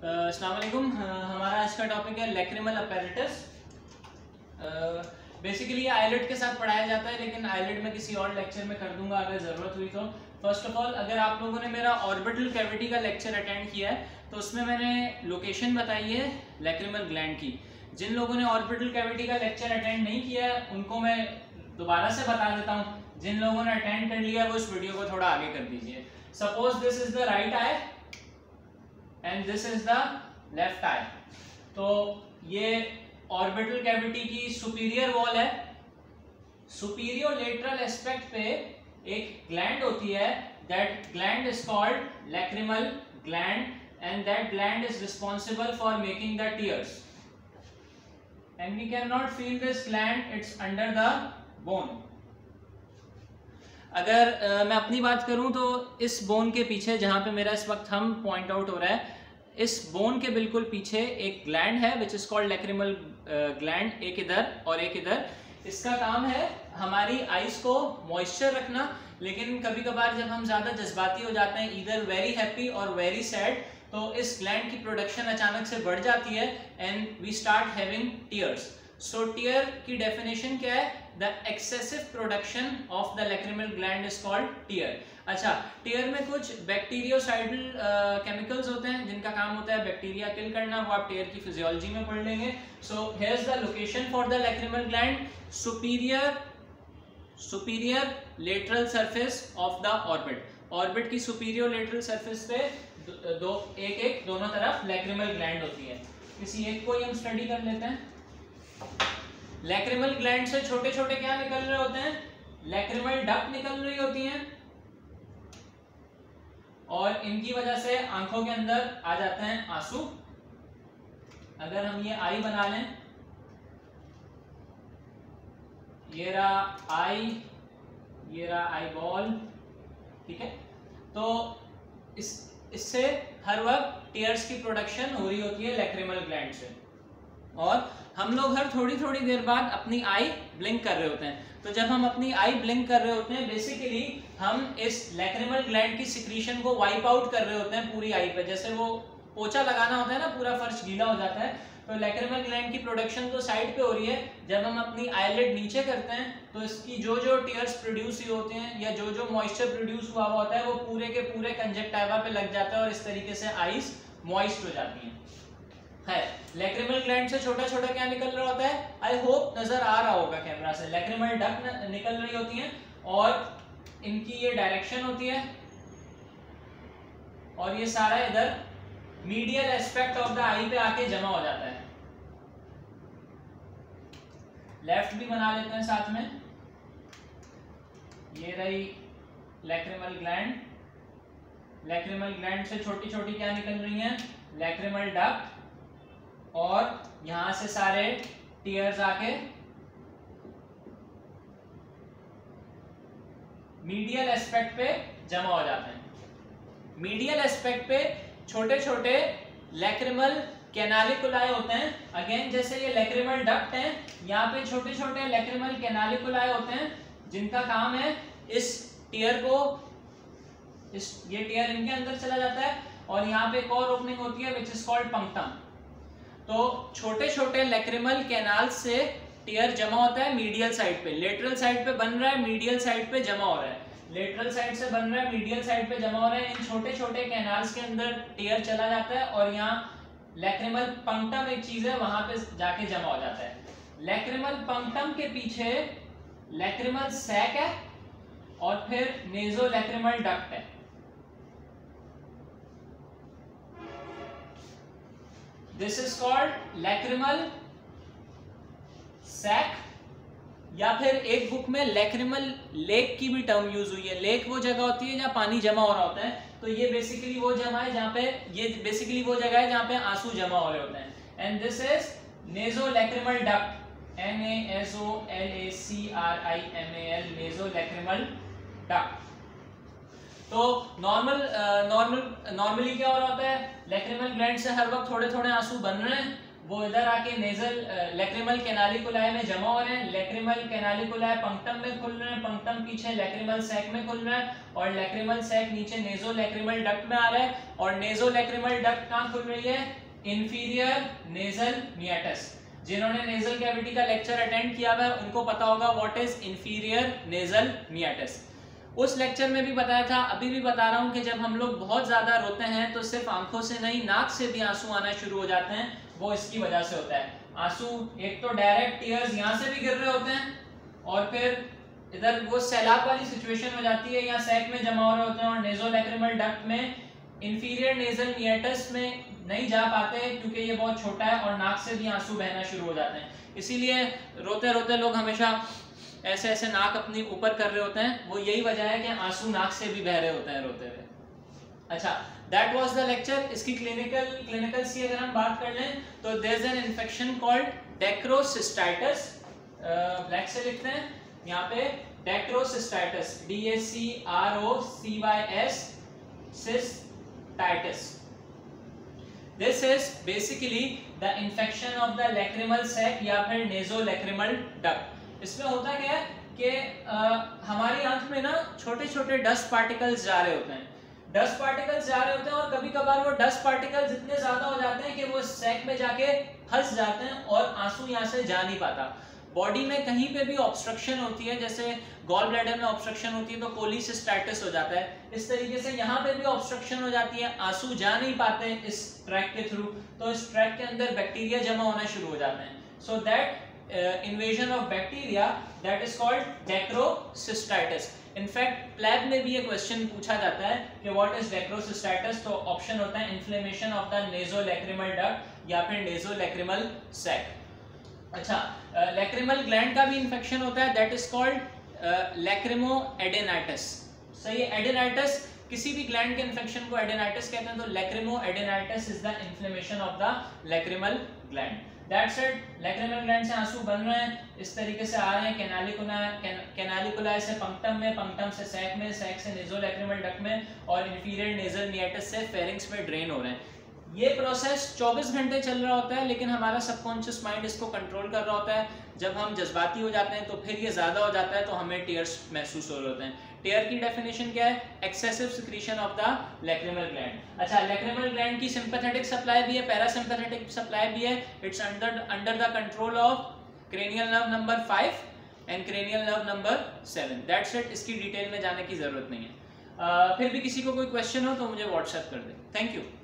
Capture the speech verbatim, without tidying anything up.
अस्सलाम वालेकुम। हमारा आज का टॉपिक है लैक्रिमल अपैरेटस। बेसिकली आईलेट के साथ पढ़ाया जाता है, लेकिन आईलेट में किसी और लेक्चर में कर दूंगा अगर ज़रूरत हुई तो। फर्स्ट ऑफ ऑल, अगर आप लोगों ने मेरा ऑर्बिटल कैविटी का लेक्चर अटेंड किया है तो उसमें मैंने लोकेशन बताई है लैक्रिमल ग्लैंड की। जिन लोगों ने ऑर्बिटल कैविटी का लेक्चर अटेंड नहीं किया है उनको मैं दोबारा से बता देता हूँ। जिन लोगों ने अटेंड कर लिया है वो इस वीडियो को थोड़ा आगे कर दीजिए। Suppose this is the right eye and this is the left eye. तो ये ऑर्बिटल कैविटी की सुपीरियर वॉल है। सुपीरियर लेटरल एस्पेक्ट पे एक ग्लैंड होती है, that gland is called lacrimal gland and that gland is responsible for making the tears, and we cannot feel this gland, it's under the bone. अगर uh, मैं अपनी बात करूं तो इस बोन के पीछे जहां पे मेरा इस वक्त हम पॉइंट आउट हो रहा है, इस बोन के बिल्कुल पीछे एक ग्लैंड है which is called lacrimal gland. एक इधर और एक इधर। इसका काम है हमारी आइज को मॉइस्चर रखना, लेकिन कभी कभार जब हम ज़्यादा जज्बाती हो जाते हैं, इधर वेरी हैप्पी और वेरी सैड, तो इस ग्लैंड की प्रोडक्शन अचानक से बढ़ जाती है and we start having tears. So tear की डेफिनेशन क्या है? The excessive production of the lacrimal gland is called tear. अच्छा, टीयर में कुछ बैक्टीरियोसाइडल केमिकल्स होते हैं जिनका काम होता है बैक्टीरिया किल करना, वो आप टीयर की फिजियोलॉजी में पढ़ लेंगे। So here is the location for the lacrimal gland, superior superior lateral surface of the orbit. Orbit की सुपीरियर लेटरल सरफेस पे दो, दो एक एक दोनों तरफ लैक्रिमल ग्लैंड होती है। किसी एक को ही हम स्टडी कर लेते हैं। लैक्रिमल ग्लैंड से छोटे छोटे क्या निकल रहे होते हैं? लैक्रिमल डक्ट निकल रही होती हैं, और इनकी वजह से आंखों के अंदर आ जाते हैं आंसू। अगर हम ये आई बना लें, ये रहा आई, ये रहा आई बॉल, ठीक है। तो इस इससे हर वक्त टीयर्स की प्रोडक्शन हो रही होती है लैक्रिमल ग्लैंड से, और हम लोग हर थोड़ी थोड़ी देर बाद अपनी आई ब्लिंक कर रहे होते हैं। तो जब हम अपनी आई ब्लिंक कर रहे होते हैं, बेसिकली हम इस लैक्रिमल ग्लैंड की सिक्रीशन को वाइप आउट कर रहे होते हैं पूरी आई पे। जैसे वो पोछा लगाना होता है ना, पूरा फर्श गीला हो जाता है, तो लैक्रिमल ग्लैंड की प्रोडक्शन तो साइड पे हो रही है। जब हम अपनी आईलिड नीचे करते हैं तो इसकी जो जो टीयर्स प्रोड्यूस हुए होते हैं या जो जो मॉइस्चर प्रोड्यूस हुआ हुआ होता है वो पूरे के पूरे कंजक्टिवा पे लग जाता है, और इस तरीके से आईज मॉइस्ट हो जाती हैं। है लैक्रिमल ग्लैंड से छोटा छोटा क्या निकल रहा होता है? आई होप नजर आ रहा होगा कैमरा से। लैक्रिमल डक्ट निकल रही होती हैं और इनकी ये डायरेक्शन होती है, और ये सारा इधर medial aspect of the eye पे आके जमा हो जाता है। लेफ्ट भी बना लेते हैं साथ में। ये रही लैक्रिमल ग्लैंड। लैक्रिमल ग्लैंड से छोटी छोटी क्या निकल रही हैं? लैक्रिमल डक्ट, और यहां से सारे टीयर्स आके मीडियल एस्पेक्ट पे जमा हो जाते हैं। मीडियल एस्पेक्ट पे छोटे छोटे लैक्रिमल कैनालिकुलाई होते हैं। अगेन जैसे ये लैक्रिमल डक्ट है, यहाँ पे छोटे छोटे लैक्रिमल कैनालिकुलाई होते हैं जिनका काम है इस टीयर को, इस ये टीयर इनके अंदर चला जाता है, और यहाँ पे एक और ओपनिंग होती है विच इज कॉल्ड पंक्टम। तो छोटे छोटे लैक्रिमल कैनाल से टीयर जमा होता है मीडियल साइड पे। लेटरल साइड पे बन रहा है, मीडियल साइड पे जमा हो रहा है। लेटरल साइड से बन रहा है, मीडियल साइड पे जमा हो रहा है। इन छोटे छोटे कैनाल्स के अंदर टीयर चला जाता है, और यहाँ लैक्रिमल पंक्टम एक चीज है, वहां पे जाके जमा हो जाता है। लैक्रिमल पंक्टम के पीछे लैक्रिमल सैक है, और फिर नेजो लैक्रिमल डक्ट है। This is called lacrimal sac, या फिर एक बुक में लैक्रिमल लेक की भी टर्म यूज हुई है। लेक वो जगह होती है जहाँ पानी जमा हो रहा होता है, तो ये बेसिकली वो जगह है जहाँ पे ये बेसिकली वो जगह है जहाँ पे आंसू जमा हो रहे होते हैं। And this is naso lacrimal duct, N A S O L A C R I M A L, naso lacrimal duct. तो नॉर्मल नॉर्मल नॉर्मली क्या हो रहा होता है? लैक्रिमल ग्लैंड से हर वक्त थोड़े थोड़े आंसू बन रहे हैं, वो इधर आके नेजल लैक्रिमल कैनालिकुलाई में जमा हो रहे हैं। लैक्रिमल कैनालिकुलाई पंक्टम में खुल रहे हैं, पंक्टम पीछे लैक्रिमल सैक में खुल रहा है और लैक्रिमल सैक नीचे नेजो लैक्रिमल डक्ट में आ रहा है। और नेजो लैक्रिमल डक्ट कहाँ खुल रही है? Inferior nasal meatus. जिन्होंने नेजल कैविटी का लेक्चर अटेंड किया है उनको पता होगा what is inferior nasal meatus. उस लेक्चर में भी बताया था, अभी भी बता रहा हूं कि जब हम लोग बहुत ज्यादा रोते हैं तो सिर्फ आंखों से नहीं, नाक से भी आंसू आना शुरू हो जाते हैं। वो इसकी वजह से होता है। आंसू एक तो डायरेक्ट टीयर्स यहाँ से भी गिर रहे होते हैं और फिर इधर वो सैलाब वाली सिचुएशन हो जाती है, यहाँ सैक में जमा हो रहे होते हैं और नेजोलैक्रिमल डक्ट में इंफीरियर नेजल मियाटस में नहीं जा पाते क्योंकि ये बहुत छोटा है और नाक से भी आंसू बहना शुरू हो जाते हैं। इसीलिए रोते रोते लोग हमेशा ऐसे ऐसे नाक अपनी ऊपर कर रहे होते हैं। वो यही वजह है कि आंसू नाक से भी बह रहे होते हैं रोते हुए। अच्छा, दैट वाज द लेक्चर। इसकी क्लिनिकल क्लिनिकल सी अगर हम बात कर लें तो there is an infection called dacryocystitis. Black से लिखते हैं यहाँ पे dacryocystitis, D A C R O C Y S cystitis. This is basically the infection of the lacrimal sac या फिर nasolacrimal duct। इसमें होता क्या है कि आ, हमारी आंख में ना छोटे छोटे डस्ट पार्टिकल्स जा रहे होते हैं, डस्ट पार्टिकल्स जा रहे होते हैं और कभी कभार वो डस्ट पार्टिकल्स इतने ज्यादा हो जाते हैं कि वो सैक में जाके फंस जाते हैं और आंसू यहाँ से जा नहीं पाता। बॉडी में कहीं पे भी ऑब्स्ट्रक्शन होती है, जैसे गॉल ब्लैडर में ऑब्स्ट्रक्शन होती है तो कोलिसिस्टाइटिस हो जाता है। इस तरीके से यहाँ पे भी ऑब्स्ट्रक्शन हो जाती है, आंसू जा नहीं पाते इस ट्रैक के थ्रू, तो इस ट्रैक के अंदर बैक्टीरिया जमा होना शुरू हो जाते हैं। So that invasion of bacteria that is called dacryocystitis. In fact PLAB में भी ये क्वेश्चन पूछा जाता है कि व्हाट इज डेक्रोसिस्टाइटिस, तो ऑप्शन होता है inflammation of the nasolacrimal duct या फिर नेजोलैक्रिमल सैक। अच्छा, लैक्रिमल uh, ग्लैंड का भी इन्फेक्शन होता है, that is called lacrimo adenitis. सही है, एडेनाइटिस किसी भी ग्लैंड के इन्फेक्शन को एडेनाइटिस कहते हैं। तो lacrimo adenitis is the inflammation of the lacrimal gland. That's it. Lacrimal gland से आंसू बन रहे हैं, इस तरीके से आ रहे हैं कैनालिकुलाई, कैनालिकुलाई से पंक्टम में, पंक्टम से सैक में, सैक से नेजोलैक्रिमल डक्ट में और इंफीरियर नेजल मियाटस से फेरिंक्स में ड्रेन हो रहे हैं। ये प्रोसेस चौबीस घंटे चल रहा होता है, लेकिन हमारा सबकॉन्शियस माइंड इसको कंट्रोल कर रहा होता है। जब हम जज्बाती हो जाते हैं तो फिर ये ज़्यादा हो जाता है तो हमें टीयर्स महसूस हो रहे होते हैं। टीयर की डेफिनेशन क्या है? Excessive secretion of the lacrimal gland. अच्छा, लैक्रिमल ग्लैंड की सिंपैथेटिक सप्लाई भी है, पैरासिम्पैथेटिक सप्लाई भी है। It's under under the control of cranial nerve number five and cranial nerve number seven. That's it. इसकी डिटेल में जाने की जरूरत नहीं है। uh, फिर भी किसी को कोई क्वेश्चन हो तो मुझे व्हाट्सएप कर दे। Thank you.